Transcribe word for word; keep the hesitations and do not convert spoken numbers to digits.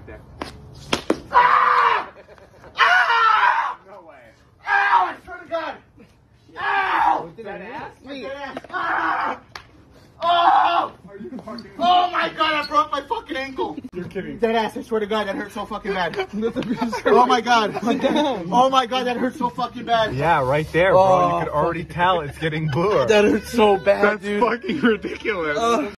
right there. Ah! Ah! No way. Ow! I swear to God! Ow! Is that ass? Wait. Ah! Oh! Are you fucking... Oh my God! I broke my fucking ankle. You're kidding. Dead ass! I swear to God, that hurt so fucking bad. Oh my God! Oh my God, that hurt so fucking bad. Yeah, right there, bro. Oh, You could already tell it's getting booed. That hurt so bad, That's dude. fucking ridiculous. Uh,